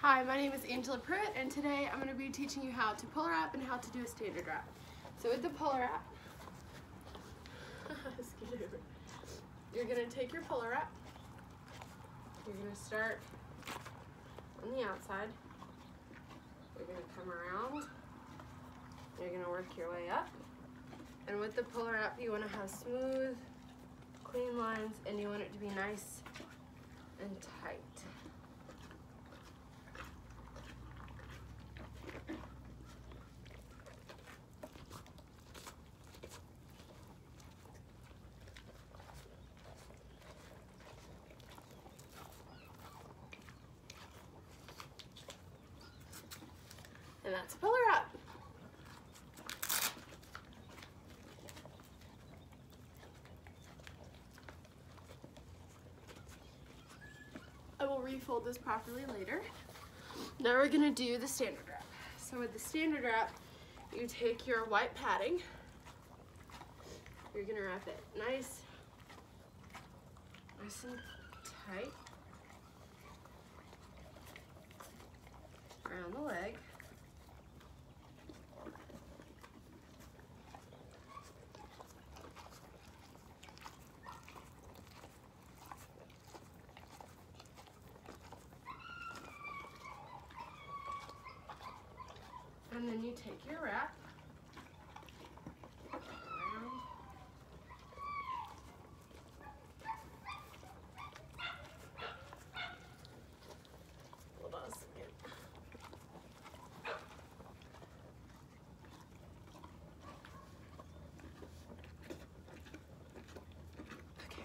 Hi, my name is Angela Pruitt, and today I'm going to be teaching you how to puller wrap and how to do a standard wrap. So with the puller wrap, you're going to take your puller wrap, you're going to start on the outside, you're going to come around, you're going to work your way up, and with the puller wrap you want to have smooth, clean lines, and you want it to be nice and tight. And that's a puller wrap. I will refold this properly later. Now we're gonna do the standard wrap. So with the standard wrap, you take your white padding, you're gonna wrap it nice and tight around the leg. And then you take your wrap around. Hold on a second. Okay.